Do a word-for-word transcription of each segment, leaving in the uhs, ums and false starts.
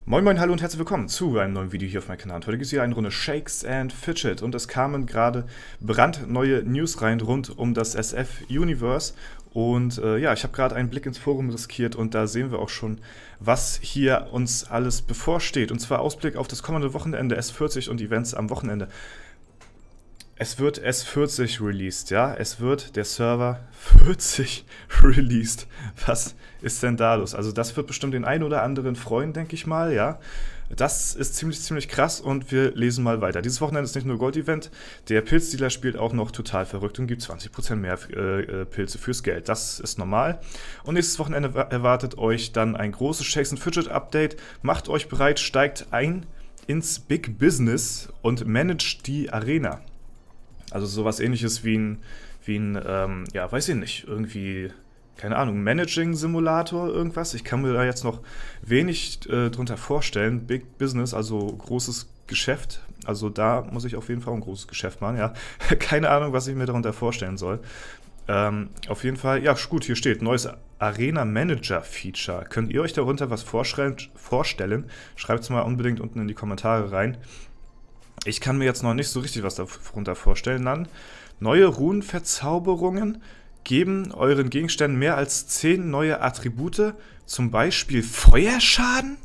Moin Moin, hallo und herzlich willkommen zu einem neuen Video hier auf meinem Kanal. Und heute gibt es hier eine Runde Shakes and Fidget und es kamen gerade brandneue News rein rund um das S F-Universe. Und äh, ja, ich habe gerade einen Blick ins Forum riskiert und da sehen wir auch schon, was hier uns alles bevorsteht. Und zwar Ausblick auf das kommende Wochenende S vierzig und Events am Wochenende. Es wird S vierzig released, ja, es wird der Server vierzig released. Was ist denn da los? Also das wird bestimmt den einen oder anderen freuen, denke ich mal, ja. Das ist ziemlich, ziemlich krass und wir lesen mal weiter. Dieses Wochenende ist nicht nur Gold-Event, der Pilzdealer spielt auch noch total verrückt und gibt zwanzig Prozent mehr äh, Pilze fürs Geld. Das ist normal. Und nächstes Wochenende erwartet euch dann ein großes Shakes and Fidget Update. Macht euch bereit, steigt ein ins Big Business und managt die Arena. Also sowas ähnliches wie ein, wie ein ähm, ja, weiß ich nicht, irgendwie, keine Ahnung, Managing-Simulator, irgendwas. Ich kann mir da jetzt noch wenig äh, drunter vorstellen. Big Business, also großes Geschäft. Also da muss ich auf jeden Fall ein großes Geschäft machen, ja. Keine Ahnung, was ich mir darunter vorstellen soll. Ähm, auf jeden Fall, ja gut, hier steht, neues Arena-Manager-Feature. Könnt ihr euch darunter was vorstellen? Schreibt es mal unbedingt unten in die Kommentare rein. Ich kann mir jetzt noch nicht so richtig was darunter vorstellen. Dann neue Runenverzauberungen geben euren Gegenständen mehr als zehn neue Attribute, zum Beispiel Feuerschaden?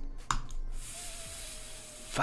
Was?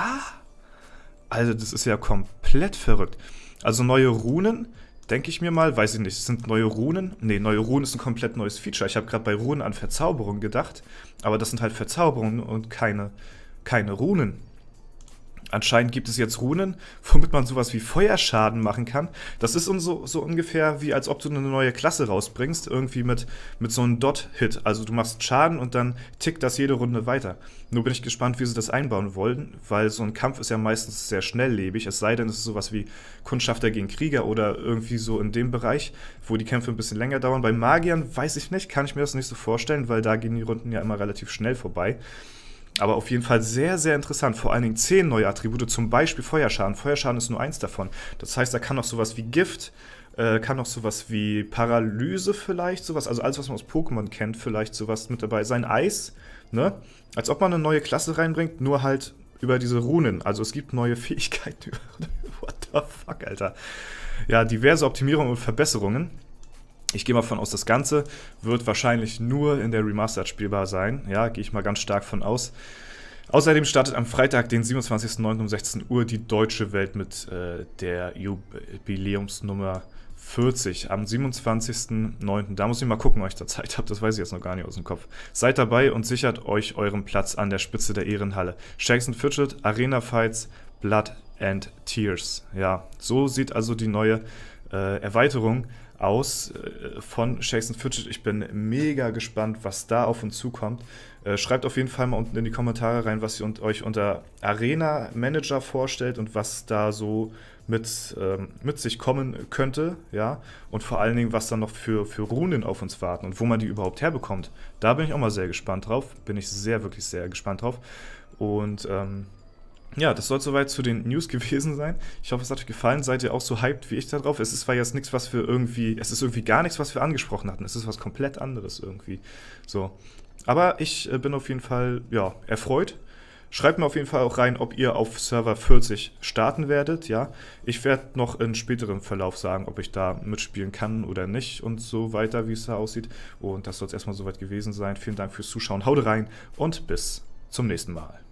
Also das ist ja komplett verrückt. Also neue Runen, denke ich mir mal, weiß ich nicht, sind neue Runen? Ne, neue Runen ist ein komplett neues Feature. Ich habe gerade bei Runen an Verzauberungen gedacht, aber das sind halt Verzauberungen und keine, keine Runen. Anscheinend gibt es jetzt Runen, womit man sowas wie Feuerschaden machen kann. Das ist so, so ungefähr wie, als ob du eine neue Klasse rausbringst, irgendwie mit, mit so einem Dot-Hit. Also du machst Schaden und dann tickt das jede Runde weiter. Nur bin ich gespannt, wie sie das einbauen wollen, weil so ein Kampf ist ja meistens sehr schnelllebig, es sei denn, es ist sowas wie Kundschafter gegen Krieger oder irgendwie so in dem Bereich, wo die Kämpfe ein bisschen länger dauern. Bei Magiern weiß ich nicht, kann ich mir das nicht so vorstellen, weil da gehen die Runden ja immer relativ schnell vorbei. Aber auf jeden Fall sehr, sehr interessant. Vor allen Dingen zehn neue Attribute, zum Beispiel Feuerschaden. Feuerschaden ist nur eins davon. Das heißt, da kann noch sowas wie Gift, äh, kann noch sowas wie Paralyse vielleicht, sowas, also alles, was man aus Pokémon kennt, vielleicht sowas mit dabei sein. Eis, ne? Als ob man eine neue Klasse reinbringt, nur halt über diese Runen. Also es gibt neue Fähigkeiten. What the fuck, Alter. Ja, diverse Optimierungen und Verbesserungen. Ich gehe mal davon aus, das Ganze wird wahrscheinlich nur in der Remastered spielbar sein. Ja, gehe ich mal ganz stark von aus. Außerdem startet am Freitag, den siebenundzwanzigsten neunten um sechzehn Uhr, die deutsche Welt mit äh, der Jubiläumsnummer vierzig. Am siebenundzwanzigsten neunten Da muss ich mal gucken, ob ich da Zeit habe. Das weiß ich jetzt noch gar nicht aus dem Kopf. Seid dabei und sichert euch euren Platz an der Spitze der Ehrenhalle. Shakes and Fidget, Arena Fights, Blood and Tears. Ja, so sieht also die neue äh, Erweiterung aus äh, von Shakes and Fidget. Ich bin mega gespannt, was da auf uns zukommt. Äh, schreibt auf jeden Fall mal unten in die Kommentare rein, was ihr und, euch unter Arena Manager vorstellt und was da so mit, ähm, mit sich kommen könnte, ja, und vor allen Dingen, was dann noch für, für Runen auf uns warten und wo man die überhaupt herbekommt. Da bin ich auch mal sehr gespannt drauf. Bin ich sehr, wirklich sehr gespannt drauf. Und ähm, ja, das soll soweit zu den News gewesen sein. Ich hoffe, es hat euch gefallen. Seid ihr auch so hyped wie ich da drauf? Es ist zwar jetzt nichts, was wir irgendwie, es ist irgendwie gar nichts, was wir angesprochen hatten. Es ist was komplett anderes irgendwie. So. Aber ich äh, bin auf jeden Fall, ja, erfreut. Schreibt mir auf jeden Fall auch rein, ob ihr auf Server vierzig starten werdet, ja. Ich werde noch in späterem Verlauf sagen, ob ich da mitspielen kann oder nicht und so weiter, wie es da aussieht. Und das soll es erstmal soweit gewesen sein. Vielen Dank fürs Zuschauen. Haut rein und bis zum nächsten Mal.